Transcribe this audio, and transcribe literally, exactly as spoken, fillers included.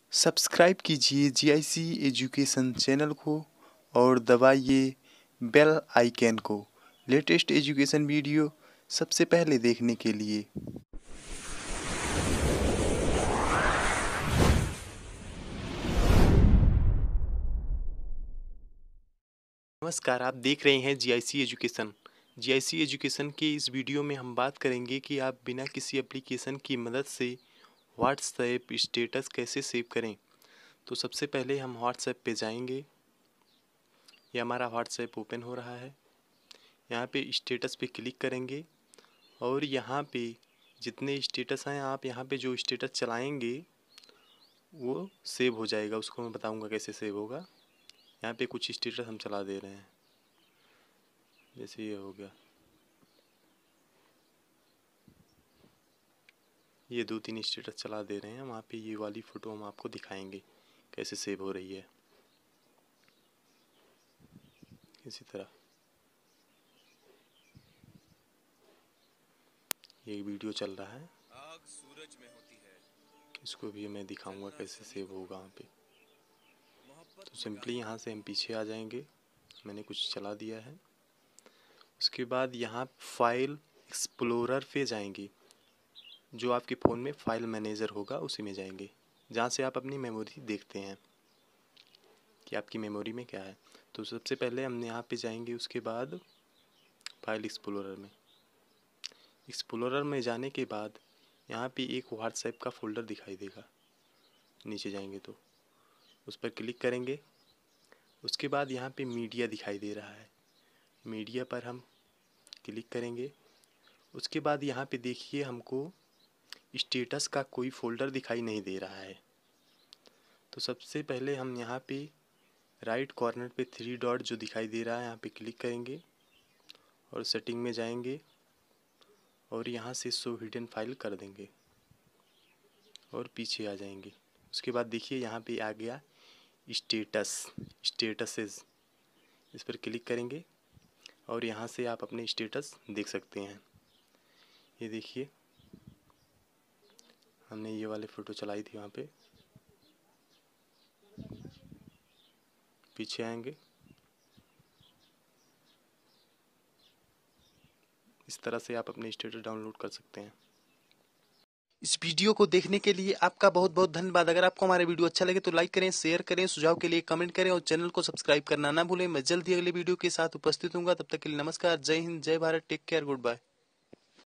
Subscribe कीजिए GIC education channel को और दबाइए बेल आइकन को लेटेस्ट एजुकेशन वीडियो सबसे पहले देखने के लिए। नमस्कार, आप देख रहे हैं जीआईसी एजुकेशन। जीआईसी एजुकेशन के इस वीडियो में हम बात करेंगे कि आप बिना किसी एप्लीकेशन की मदद से व्हाट्सएप स्टेटस कैसे सेव करें। तो सबसे पहले हम व्हाट्सएप पे जाएंगे। ये हमारा व्हाट्सएप ओपन हो रहा है। यहाँ पे स्टेटस पे क्लिक करेंगे और यहाँ पे जितने स्टेटस हैं, आप यहाँ पे जो स्टेटस चलाएंगे वो सेव हो जाएगा। उसको मैं बताऊंगा कैसे सेव होगा। यहाँ पे कुछ स्टेटस हम चला दे रहे हैं, जैसे ये हो गया। ये दो तीन स्टेटस चला दे रहे हैं। वहाँ पे ये वाली फ़ोटो हम आपको दिखाएंगे कैसे सेव हो रही है। इसी तरह ये वीडियो चल रहा है, आग सूरज में होती है, इसको भी मैं दिखाऊंगा कैसे सेव होगा वहाँ पे। तो सिंपली यहाँ से हम पीछे आ जाएंगे। मैंने कुछ चला दिया है। उसके बाद यहाँ फाइल एक्सप्लोरर पे जाएंगे। जो आपके फ़ोन में फाइल मैनेजर होगा उसी में जाएंगे, जहाँ से आप अपनी मेमोरी देखते हैं कि आपकी मेमोरी में क्या है। तो सबसे पहले हम यहाँ पे जाएंगे। उसके बाद फाइल एक्सप्लोरर में एक्सप्लोरर में जाने के बाद यहाँ पे एक व्हाट्सएप का फ़ोल्डर दिखाई देगा। नीचे जाएंगे तो उस पर क्लिक करेंगे। उसके बाद यहाँ पे मीडिया दिखाई दे रहा है, मीडिया पर हम क्लिक करेंगे। उसके बाद यहाँ पे देखिए हमको स्टेटस का कोई फ़ोल्डर दिखाई नहीं दे रहा है। तो सबसे पहले हम यहाँ पे राइट कॉर्नर पे थ्री डॉट जो दिखाई दे रहा है, यहाँ पे क्लिक करेंगे और सेटिंग में जाएंगे और यहाँ से शो हिडन फाइल कर देंगे और पीछे आ जाएंगे। उसके बाद देखिए यहाँ पे आ गया स्टेटस स्टेटसेस। इस पर क्लिक करेंगे और यहाँ से आप अपने स्टेटस देख सकते हैं। ये देखिए हमने ये वाले फ़ोटो चलाई थी। वहाँ पे पीछे आएंगे। इस तरह से आप अपने स्टेटस डाउनलोड कर सकते हैं। इस वीडियो को देखने के लिए आपका बहुत बहुत धन्यवाद। अगर आपको हमारे वीडियो अच्छा लगे तो लाइक करें, शेयर करें, सुझाव के लिए कमेंट करें और चैनल को सब्सक्राइब करना ना भूलें। मैं जल्द ही अगले वीडियो के साथ उपस्थित हूँ। तब तक के लिए नमस्कार, जय हिंद, जय Bharat, take care, good bye.